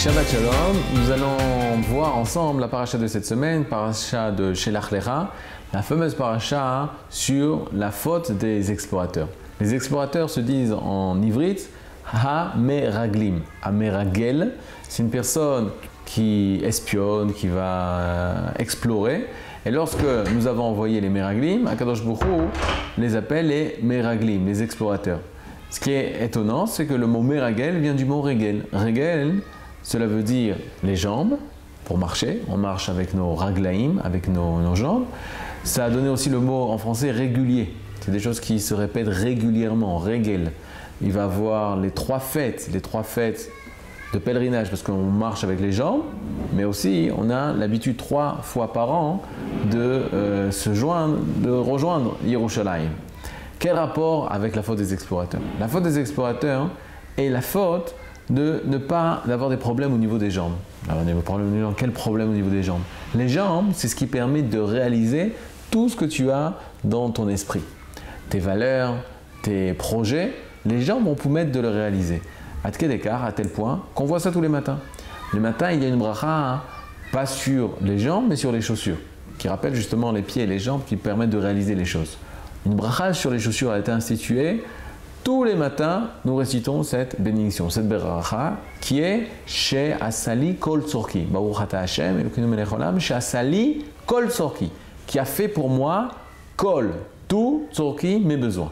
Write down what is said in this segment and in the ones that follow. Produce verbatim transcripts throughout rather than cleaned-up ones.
Shabbat Shalom, nous allons voir ensemble la paracha de cette semaine, paracha de Shelach Lecha, la fameuse paracha sur la faute des explorateurs. Les explorateurs se disent en ivrite Ha-meraglim. Ha-meragel, c'est une personne qui espionne, qui va explorer. Et lorsque nous avons envoyé les meraglim, Akadosh Baruch Hu les appelle les meraglim, les explorateurs. Ce qui est étonnant, c'est que le mot meragel vient du mot regel. Regel, cela veut dire les jambes, pour marcher. On marche avec nos raglaïm, avec nos, nos jambes. Ça a donné aussi le mot en français régulier. C'est des choses qui se répètent régulièrement, regel. Il va avoir les trois fêtes, les trois fêtes de pèlerinage, parce qu'on marche avec les jambes, mais aussi on a l'habitude trois fois par an de euh, se joindre, de rejoindre Yerushalayim. Quel rapport avec la faute des explorateurs? La faute des explorateurs est la faute de ne pas avoir des problèmes au niveau des jambes. Alors, quel problème au niveau des jambes? Les jambes, c'est ce qui permet de réaliser tout ce que tu as dans ton esprit. Tes valeurs, tes projets, les jambes vont permettre de le réaliser. À Tkedekar, à tel point qu'on voit ça tous les matins. Le matin, il y a une bracha, hein, pas sur les jambes, mais sur les chaussures, qui rappelle justement les pieds et les jambes qui permettent de réaliser les choses. Une bracha sur les chaussures a été instituée. Tous les matins, nous récitons cette bénédiction, cette bracha, qui est chez Asali Kol Tzorki. Baruch Ata Hashem, Elokeinu melech haolam, chez Asali Kol Tzorki, qui a fait pour moi Kol, tout Tzorki, mes besoins.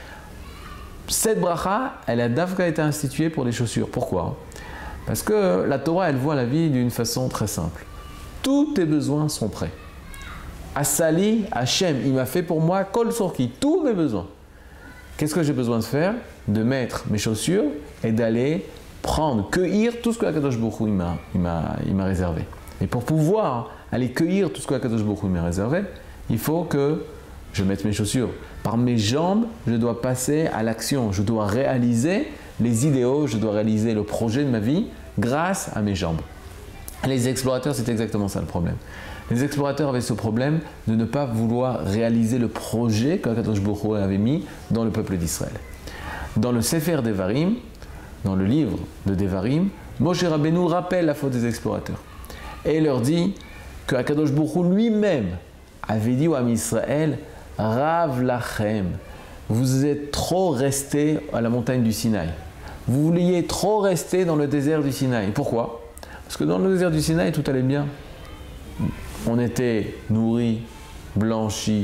Cette bracha, elle a d'Afka été instituée pour les chaussures. Pourquoi? Parce que la Torah, elle voit la vie d'une façon très simple. Tous tes besoins sont prêts. Asali, Hachem, il m'a fait pour moi Kol Tzorki, tous mes besoins. Qu'est-ce que j'ai besoin de faire? De mettre mes chaussures et d'aller prendre, cueillir tout ce que Akadosh Baruch Hu m'a réservé. Et pour pouvoir aller cueillir tout ce que Akadosh Baruch Hu m'a réservé, il faut que je mette mes chaussures. Par mes jambes, je dois passer à l'action. Je dois réaliser les idéaux, je dois réaliser le projet de ma vie grâce à mes jambes. Les explorateurs, c'est exactement ça le problème. Les explorateurs avaient ce problème de ne pas vouloir réaliser le projet qu'Akadosh Baruch Hu avait mis dans le peuple d'Israël. Dans le Sefer Devarim, dans le livre de Devarim, Moshe Rabbeinu rappelle la faute des explorateurs et leur dit que Akadosh Baruch Hu lui-même avait dit à Israël, Rav Lachem, vous êtes trop restés à la montagne du Sinaï. Vous vouliez trop rester dans le désert du Sinaï. Pourquoi? Parce que dans le désert du Sinaï, tout allait bien. On était nourris, blanchis,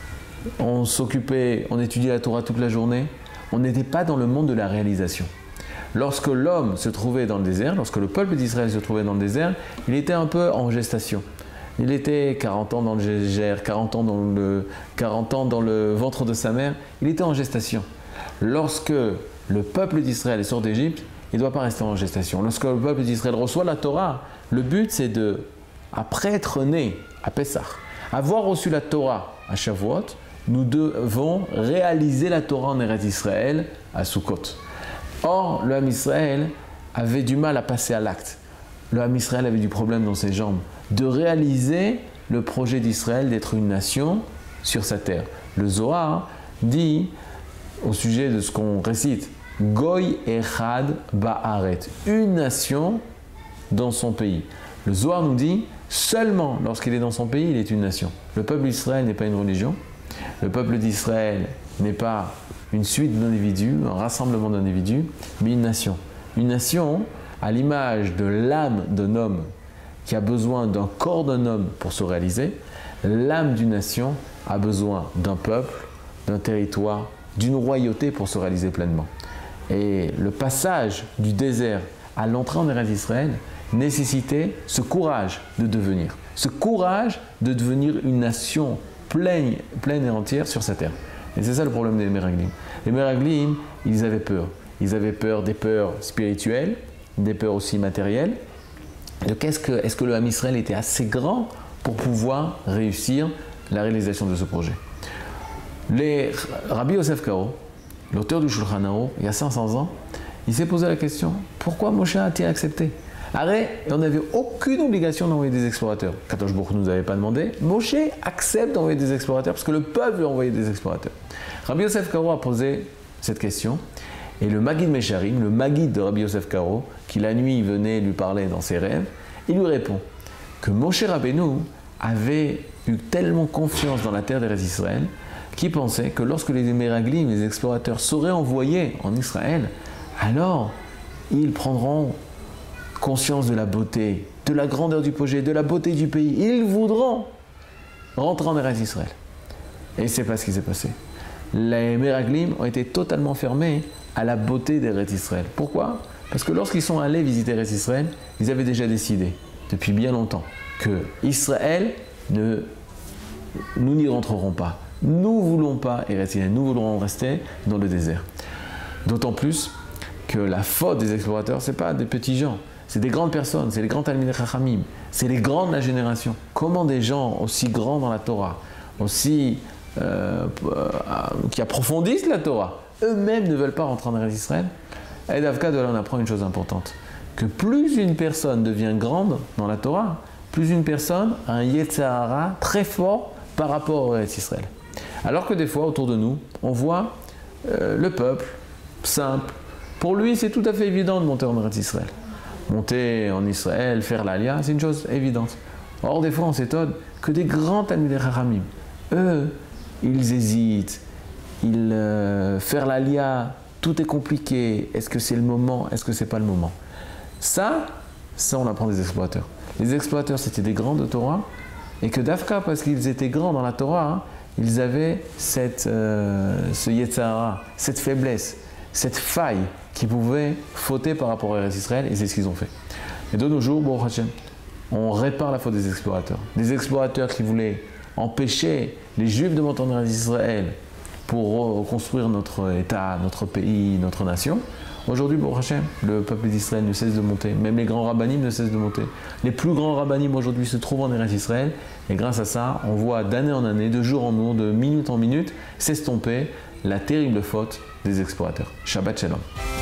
on s'occupait, on étudiait la Torah toute la journée. On n'était pas dans le monde de la réalisation. Lorsque l'homme se trouvait dans le désert, lorsque le peuple d'Israël se trouvait dans le désert, il était un peu en gestation. Il était quarante ans dans le désert, quarante ans dans le, quarante ans dans le ventre de sa mère. Il était en gestation. Lorsque le peuple d'Israël sort d'Égypte, il ne doit pas rester en gestation. Lorsque le peuple d'Israël reçoit la Torah, le but c'est de, après être né à Pessah, avoir reçu la Torah à Shavuot, nous devons réaliser la Torah en Eretz Israël à Sukkot. Or, le Ham Israël avait du mal à passer à l'acte. Le Ham Israël avait du problème dans ses jambes de réaliser le projet d'Israël d'être une nation sur sa terre. Le Zohar dit au sujet de ce qu'on récite, Goy Echad Ba'aret, une nation dans son pays. Le Zohar nous dit, seulement lorsqu'il est dans son pays, il est une nation. Le peuple d'Israël n'est pas une religion. Le peuple d'Israël n'est pas une suite d'individus, un rassemblement d'individus, mais une nation. Une nation à l'image de l'âme d'un homme qui a besoin d'un corps d'un homme pour se réaliser. L'âme d'une nation a besoin d'un peuple, d'un territoire, d'une royauté pour se réaliser pleinement. Et le passage du désert à l'entrée en Eretz Israël nécessitait ce courage de devenir, ce courage de devenir une nation pleine, pleine et entière sur sa terre. Et c'est ça le problème des Meraglim. Les Meraglim, ils avaient peur. Ils avaient peur des peurs spirituelles, des peurs aussi matérielles. Donc est-ce que, est-ce que le Ham Israël était assez grand pour pouvoir réussir la réalisation de ce projet? Les Rabbi Yosef Karo, l'auteur du Shulchan Aruch, il y a cinq cents ans, il s'est posé la question, pourquoi Moshe a-t-il accepté? Arrête, on n'avait aucune obligation d'envoyer des explorateurs. Kadosh Baruch Hu ne nous avait pas demandé. Moshe accepte d'envoyer des explorateurs parce que le peuple a envoyé des explorateurs. Rabbi Yosef Karo a posé cette question Et le Maguid Mesharim, le Maguid de Rabbi Yosef Karo, qui la nuit venait lui parler dans ses rêves, il lui répond que Moshe Rabbeinu avait eu tellement confiance dans la terre d'Eretz Israël qu'il pensait que lorsque les Meraglim, les explorateurs, seraient envoyés en Israël, alors ils prendront conscience de la beauté, de la grandeur du projet, de la beauté du pays. Ils voudront rentrer en Eretz Israël. Et c'est pas ce qui s'est passé. Les Meraglim ont été totalement fermés à la beauté d'Eretz Israël. Pourquoi? Parce que lorsqu'ils sont allés visiter Eretz Israël, ils avaient déjà décidé, depuis bien longtemps, que Israël, ne, nous n'y rentrerons pas. Nous ne voulons pas Eretz Israël, nous voulons rester dans le désert. D'autant plus que la faute des explorateurs, ce n'est pas des petits gens, c'est des grandes personnes, c'est les grands Talmidei Chachamim, c'est les grands de la génération. Comment des gens aussi grands dans la Torah, aussi euh, euh, qui approfondissent la Torah, eux-mêmes ne veulent pas rentrer en Eretz Israël? Et d'Avka, de là, on apprend une chose importante, que plus une personne devient grande dans la Torah, plus une personne a un Yetzer Hara très fort par rapport à Eretz Israël. Alors que des fois, autour de nous, on voit euh, le peuple simple. Pour lui, c'est tout à fait évident de monter en Eretz Israël. Monter en Israël, faire l'Alia, c'est une chose évidente. Or, des fois, on s'étonne que des grands Talmidei Chachamim, eux, ils hésitent. Ils, euh, faire l'Alia, tout est compliqué. Est-ce que c'est le moment? Est-ce que c'est pas le moment? Ça, ça, on apprend des explorateurs. Les explorateurs, c'était des grands de Torah, et que d'Afka, parce qu'ils étaient grands dans la Torah, hein, ils avaient cette, euh, ce Yetzer Hara, cette faiblesse, cette faille qui pouvait fauter par rapport à Eretz Israël, et c'est ce qu'ils ont fait. Et de nos jours, bon, on répare la faute des explorateurs. Des explorateurs qui voulaient empêcher les Juifs de monter en Eretz Israël pour reconstruire notre État, notre pays, notre nation. Aujourd'hui, bon, le peuple d'Israël ne cesse de monter, même les grands rabbinim ne cessent de monter. Les plus grands rabbinim aujourd'hui se trouvent en Eretz Israël, et grâce à ça, on voit d'année en année, de jour en jour, de minute en minute, s'estomper la terrible faute des explorateurs. Shabbat Shalom.